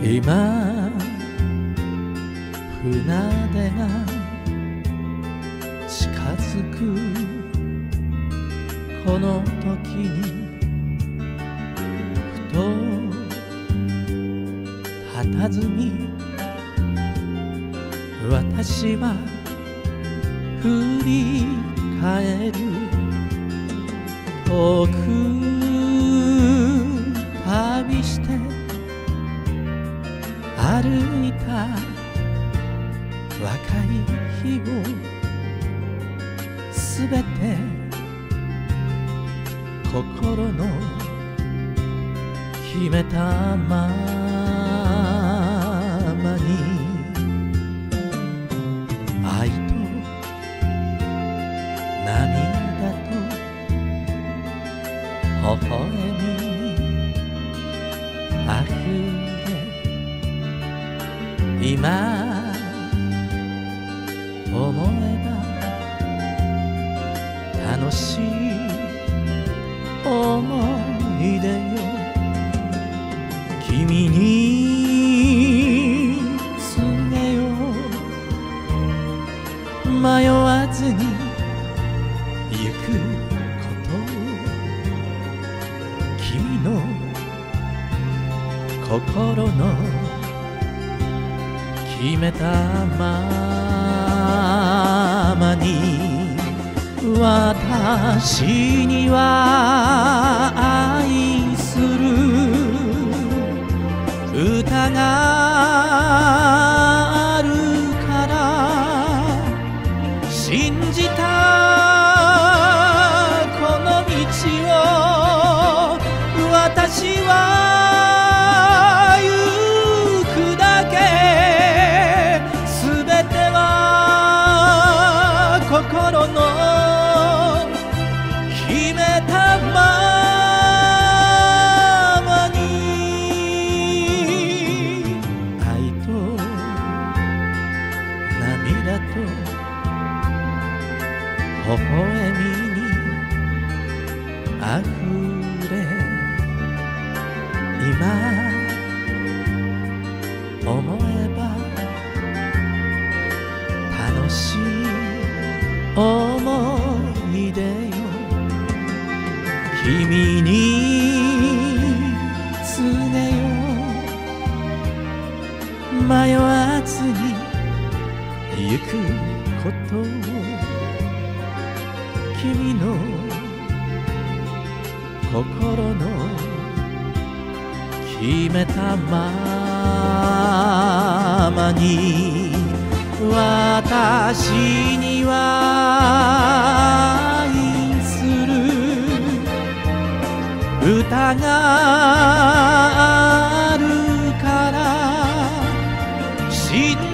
今船出が近づくこの時にふと佇み私は振り返る遠く旅して歩いた若い日をすべて心の決めたままに愛と涙と微笑みにあふれ今思えば楽しい思い出よ君に告げよう迷わずに行くこと君の心の決めたままに私には愛する歌があるから信じたこの道を私は心の決めたままに愛と涙と微笑みにあふれ今思えば楽しい思い出よ君に告げよう迷わずに行くことを君の心の決めたままに私には愛する歌があるから